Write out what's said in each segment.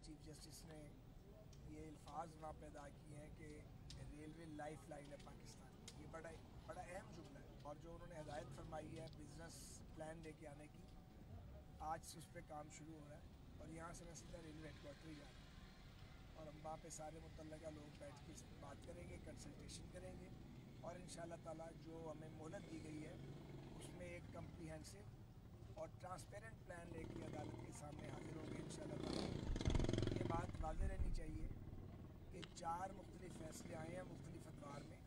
Chief justice نے یہ الفاظ وہاں پیدا کیے ہیں کہ ریلوے لائف لائن ہے پاکستان کی، یہ بڑا اہم جملہ ہے، اور جو انہوں نے ہدایت فرمائی ہے بزنس پلان لے کے آنے کی، آج سے اس پہ کام شروع ہو رہا ہے، اور یہاں سے میں سیدھا ریلوے ہیڈ کوارٹر ہی جا رہا ہوں، اور ہم وہاں پہ سارے متعلقہ لوگ بیٹھ کے بات کریں گے، کنسلٹیشن کریں گے، اور انشاءاللہ تعالیٰ جو ہمیں مہلت دی گئی ہے اس میں ایک کمپریہنسو اور ٹرانسپیرنٹ پلان لے کے عدالت کے سامنے حاضر ہوں گے انشاءاللہ تعالیٰ۔ یہ بات واضح رہنی چاہیے کہ 4 مختلف فیصلے آئے ہیں مختلف ادوار میں،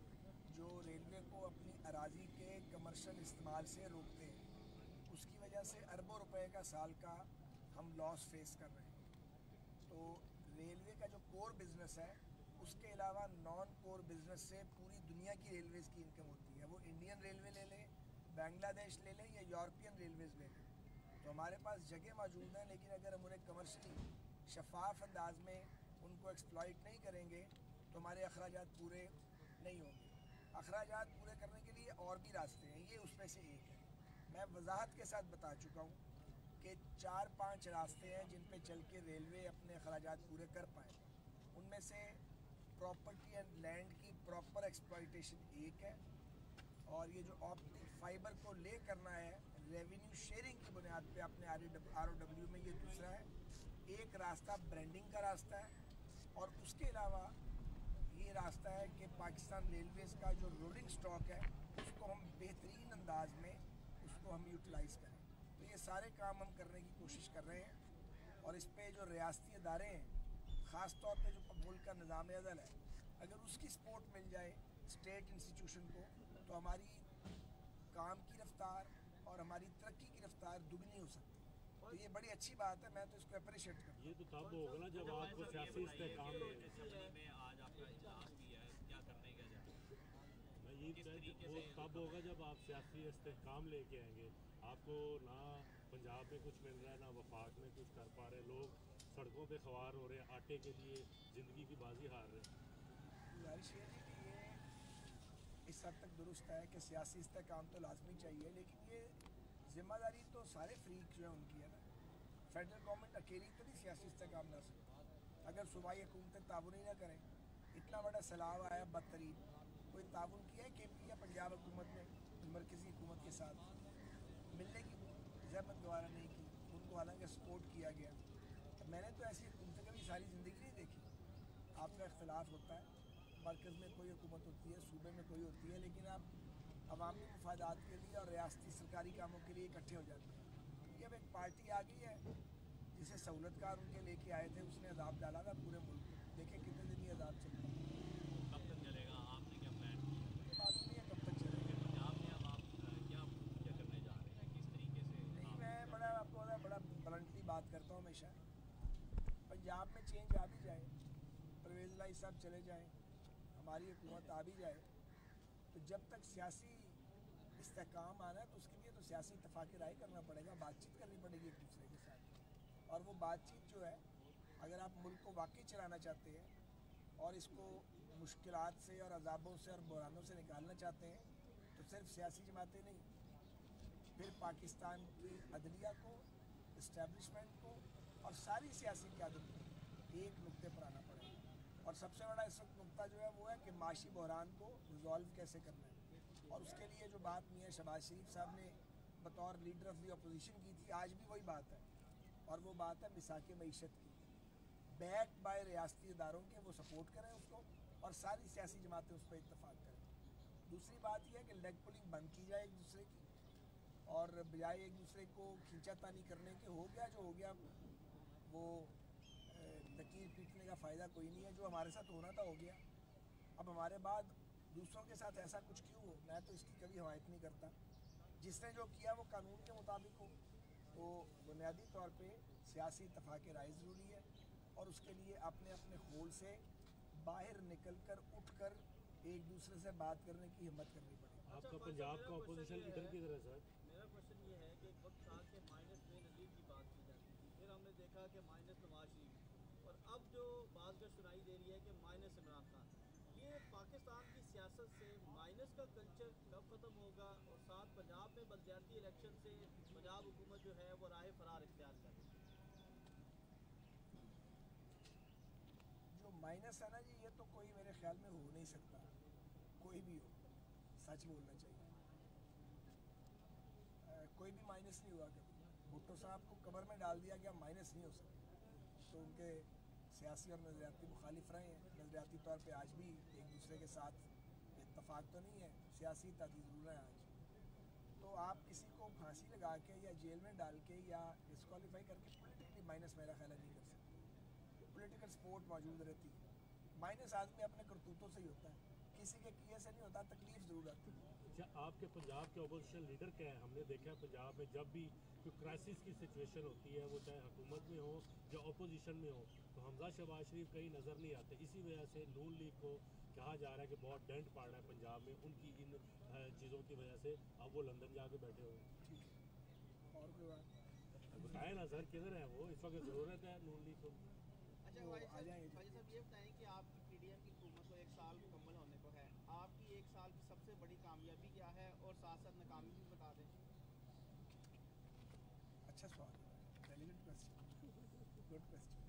جو ریلوے کو اپنی اراضی کے کمرشل استعمال سے روکتے ہیں، اس کی وجہ سے اربوں روپے کا سال کا ہم لاس فیس کر رہے ہیں۔ تو ریلوے کا جو کور بزنس ہے اس کے علاوہ نان کور بزنس سے پوری دنیا کی ریلویز کی انکم ہوتی ہے، وہ انڈین ریلوے لے لیں، بنگلہ دیش لے لیں یا یورپین ریلویز لے لیں، تو ہمارے پاس جگہ موجود ہیں، لیکن اگر ہم انہیں کمرشلی شفاف انداز میں ان کو ایکسپلائٹ نہیں کریں گے تو ہمارے اخراجات پورے نہیں ہوں گے۔ اخراجات پورے کرنے کے لیے اور بھی راستے ہیں، یہ اس میں سے ایک ہے۔ میں وضاحت کے ساتھ بتا چکا ہوں کہ 4-5 راستے ہیں جن پہ چل کے ریلوے اپنے اخراجات پورے کر پائے، ان میں سے پراپرٹی اینڈ لینڈ کی پراپر ایکسپلائٹیشن ایک ہے، اور یہ جو آپٹک فائبر کو لے کرنا ہے ریونیو شیئرنگ کی بنیاد پہ اپنے آر او ڈبلیو میں، یہ دوسرا ہے۔ ایک راستہ برانڈنگ کا راستہ ہے، اور اس کے علاوہ یہ راستہ ہے کہ پاکستان ریلویز کا جو رولنگ سٹاک ہے اس کو ہم بہترین انداز میں اس کو ہم یوٹیلائز کریں۔ تو یہ سارے کام ہم کرنے کی کوشش کر رہے ہیں، اور اس پہ جو ریاستی ادارے ہیں، خاص طور پہ جو ملک کا نظام عدل ہے، اگر اس کی سپورٹ مل جائے اسٹیٹ انسٹیٹیوشن کو، تو ہماری کام کی رفتار اور ہماری ترقی کی رفتار دگنی ہو سکتی ہے۔ تو یہ بڑی اچھی بات ہے، میں تو اس کو اپریشیٹ کرتا ہوں۔ یہ تو تب ہوگا نا جب آپ کو سیاسی استحکام میں آج آپ کا اجلاس بھی ہے، کیا کرنے کا جا رہا ہے؟ میں یہ وہ تب ہوگا جب آپ سیاسی استحکام لے کے آئیں گے۔ آپ کو نہ پنجاب میں کچھ مل رہا ہے، نہ وفاق میں کچھ کر پا رہے، لوگ سڑکوں پہ خوار ہو رہے ہیں، آٹے کے لیے زندگی کی بازی ہار رہے ہیں۔ گزارش یہ ہے کہ یہ اس حد تک درست ہے کہ سیاسی استحکام تو لازمی چاہیے، لیکن یہ ذمہ داری تو سارے فریق جو ہے ان کی ہے نا۔ فیڈرل گورنمنٹ اکیلی تو نہیں سیاسی استحکام لا سکتی، اگر صوبائی حکومتیں تعاون ہی نہ کریں۔ اتنا بڑا سیلاب آیا بدترین، کوئی تعاون کیا ہے کے پی یا پنجاب حکومت نے مرکزی حکومت کے ساتھ؟ ملنے کی زحمت گوارا نہیں کی ان کو، حالانکہ سپورٹ کیا گیا۔ میں نے تو ایسی حکومتیں کبھی ساری زندگی نہیں دیکھی۔ آپ کا اختلاف ہوتا ہے، مرکز میں کوئی حکومت ہوتی ہے، صوبے میں کوئی ہوتی ہے، لیکن آپ عوامی مفادات کے لیے اور ریاستی سرکاری کاموں کے لیے اکٹھے ہو جاتے ہیں۔ یہ اب ایک پارٹی آ گئی ہے جسے سہولت کار ان کے لے کے آئے تھے، اس نے عذاب ڈالا تھا پورے ملک کو، دیکھیں کتنے دن یہ عذاب چلتا ہے۔ کب تک چلے گا؟ آپ نے کیا پلان کیا ہے؟ یہ معلوم نہیں ہے کب تک چلے گا۔ پنجاب میں اب آپ کیا کرنے جا رہے ہیں، کس طریقے سے؟ نہیں، میں آپ کو بڑا بلنٹلی بات کرتا ہوں ہمیشہ۔ پنجاب میں چینج آ بھی جائے، پرویز الہی صاحب چلے جائیں، ہماری حکومت آ بھی جائے، تو جب تک سیاسی استحکام آنا ہے تو اس کے لیے تو سیاسی اتفاق رائے کرنا پڑے گا، بات چیت کرنی پڑے گی ایک دوسرے کے ساتھ، اور وہ بات چیت جو ہے، اگر آپ ملک کو واقعی چلانا چاہتے ہیں اور اس کو مشکلات سے اور عذابوں سے اور بحرانوں سے نکالنا چاہتے ہیں، تو صرف سیاسی جماعتیں نہیں، پھر پاکستان کی عدلیہ کو، اسٹیبلشمنٹ کو اور ساری سیاسی قیادت کو ایک نقطے پر آنا پڑے گا۔ اور سب سے بڑا اس وقت نقطہ جو ہے وہ ہے کہ معاشی بحران کو ریزالو کیسے کرنا ہے، اور اس کے لیے جو بات میاں شہباز شریف صاحب نے بطور لیڈر آف دی اپوزیشن کی تھی، آج بھی وہی بات ہے، اور وہ بات ہے مساک معیشت کی، بیک بائی ریاستی اداروں کے، وہ سپورٹ کریں اس کو، اور ساری سیاسی جماعتیں اس پہ اتفاق کریں۔ دوسری بات یہ ہے کہ لیگ پولنگ بند کی جائے ایک دوسرے کی، اور بجائے ایک دوسرے کو کھینچا تانی کرنے کے، ہو گیا جو ہو گیا، وہ لکیر پیٹنے کا فائدہ کوئی نہیں ہے، جو ہمارے ساتھ ہونا تھا ہو گیا۔ اب ہمارے بعد دوسروں کے ساتھ ایسا کچھ کیوں ہو، میں تو اس کی کبھی حمایت نہیں کرتا۔ جس نے جو کیا وہ قانون کے مطابق ہو، تو بنیادی طور پہ سیاسی اتفاق رائے ضروری ہے، اور اس کے لیے اپنے اپنے خول سے باہر نکل کر اٹھ کر ایک دوسرے سے بات کرنے کی ہمت کرنی پڑے گی۔ آپ کا پنجاب کا اپوزیشن لیڈر کدھر ہے سر؟ میرا کوشچن یہ ہے کہ ایک وقت تھا کہ مائنس بے نظیر کی بات کی جاتی تھی، پھر ہم نے دیکھا کہ مائنس نواز شریف، اور اب جو بات کا سنائی دے رہی ہے کہ مائنس عمران خان۔ یہ پاکستان کی سیاست سے مائنس کا کلچر کب ختم ہوگا، اور ساتھ پنجاب میں بلدیاتی الیکشن سے پنجاب حکومت جو ہے وہ راہ فرار اختیار کر رہی ہے؟ माइनस है ना जी, ये तो कोई मेरे ख्याल में हो नहीं सकता, कोई भी हो, सच बोलना चाहिए। कोई भी माइनस नहीं हुआ कभी। भुट्टो साहब को कब्र में डाल दिया गया, माइनस नहीं हो सकता। तो उनके सियासी और नज़रियाती मुखालिफ रहे हैं, नज़रियाती तौर पे आज भी एक दूसरे के साथ इत्तफाक तो नहीं है, सियासी ताती ज़रूर है आज। तो आप किसी को फांसी लगा के या जेल में डाल के या डिस्क्वालीफाई करके पॉलिटिकली माइनस मेरा ख्याल है नहीं कर सकते। पॉलिटिकल सपोर्ट मौजूद रहती है। माइनस आदमी अपने करतूतों से ही होता है, किसी के किए से नहीं होता, तकलीफ ज़रूर आती है। अच्छा, आपके पंजाब के अपोजिशन लीडर क्या है? हमने देखा है पंजाब में जब भी कोई क्राइसिस की सिचुएशन होती है, वो चाहे हुकूमत में हो या अपोजिशन में हो, तो हमजा शहबाज शरीफ कहीं नज़र नहीं आते। इसी वजह से नून लीग को कहा जा रहा है कि बहुत डेंट पड़ रहा है पंजाब में उनकी इन चीज़ों की वजह से। अब वो लंदन जाके बैठे हुए हैं। ठीक है, और कोई बात? बताएं ना सर, किधर है वो? इस वक्त ज़रूरत है नून लीग को। अच्छा वो भाई आ जाएंगे। साहब ये बताएं कि आपकी पीडीएम की हुकूमत को 1 साल मुकम्मल होने को है, आपकी 1 साल की सबसे बड़ी कामयाबी क्या है और साथ साथ नाकामी भी बता दें। अच्छा सवाल है, इंटेलिजेंट क्वेश्चन, गुड क्वेश्चन।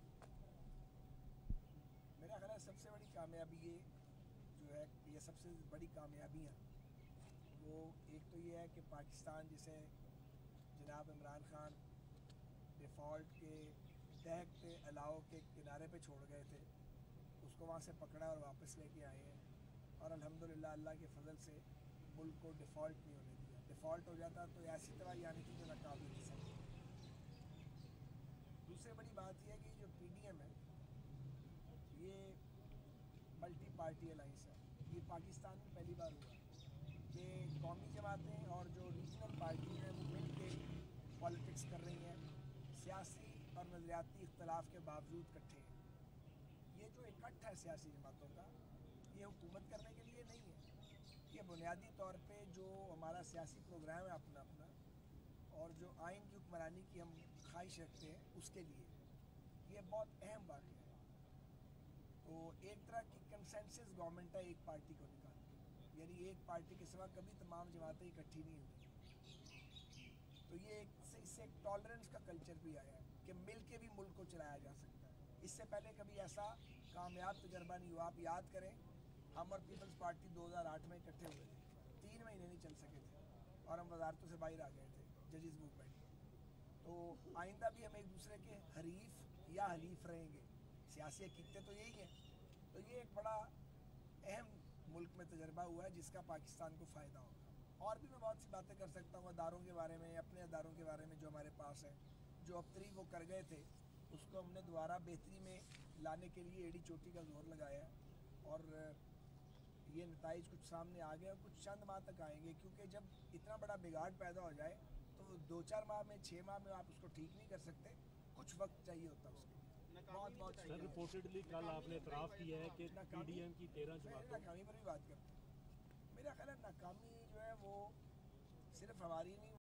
मेरा ख्याल है सबसे बड़ी कामयाबी ये जो है, ये सबसे बड़ी कामयाबियाँ, वो एक तो ये है कि पाकिस्तान जिसे जनाब इमरान खान डिफ़ॉल्ट के दहकते अलाव के किनारे पे छोड़ गए थे, उसको वहाँ से पकड़ा और वापस लेके आए हैं। और अल्हम्दुलिल्लाह अल्लाह के फजल से मुल्क को डिफ़ॉल्ट नहीं होने दिया। डिफ़ॉल्ट हो जाता तो ऐसी तरह यानी कि जो नाकामी थी सब। दूसरी बड़ी बात यह है कि जो पीडीएम है ये मल्टी पार्टी अलाइंस है। ये पाकिस्तान में पहली बार हुआ कि कौमी जमातें और जो रीजनल पार्टी हैं वो मिल के पॉलिटिक्स कर रही हैं, सियासी और नज़रियाती इख्तलाफ के बावजूद इकट्ठे हैं। ये जो इकट्ठ है सियासी जमातों का, ये हुकूमत करने के लिए नहीं है। ये बुनियादी तौर पे जो हमारा सियासी प्रोग्राम है अपना अपना, और जो आइन की हुक्मरानी की हम ख्वाहिश रखते हैं उसके लिए, ये बहुत अहम बात है। तो एक तरह की कंसेंसस गवर्नमेंट है एक पार्टी को निकाल के, यानी एक पार्टी के सिवा कभी तमाम जमातें इकट्ठी नहीं हुई। तो ये इससे एक टॉलरेंस का कल्चर भी आया है कि मिल के भी मुल्क को चलाया जा सकता है। इससे पहले कभी ऐसा कामयाब तजर्बा नहीं हुआ। आप याद करें, हम और पीपल्स पार्टी 2008 में इकट्ठे हुए थे, 3 महीने नहीं चल सके थे और हम वजारतों से बाहर आ गए थे, जजेस मूवमेंट। तो आइंदा भी हम एक दूसरे के हरीफ या हलीफ रहेंगे, सियासी हकीकतें तो यही हैं। तो ये एक बड़ा अहम मुल्क में तजर्बा हुआ है जिसका पाकिस्तान को फ़ायदा होगा। और भी मैं बहुत सी बातें कर सकता हूँ अदारों के बारे में, अपने अदारों के बारे में जो हमारे पास है। जो अबतरी वो कर गए थे उसको हमने दोबारा बेहतरी में लाने के लिए एड़ी चोटी का जोर लगाया है और ये नताइज कुछ सामने आ गए और कुछ चंद माह तक आएंगे, क्योंकि जब इतना बड़ा बिगाड़ पैदा हो जाए तो 2-4 माह में 6 माह में आप उसको ठीक नहीं कर सकते, कुछ वक्त चाहिए होता है उसके लिए। बहुत बहुत सर, रिपोर्टेडली कल आपने इतराफ़ किया है कि पीडीएम की 13 जमातों नाकामी पर भी बात करते हैं। मेरा ख्याल है नाकामी जो है वो सिर्फ हमारी नहीं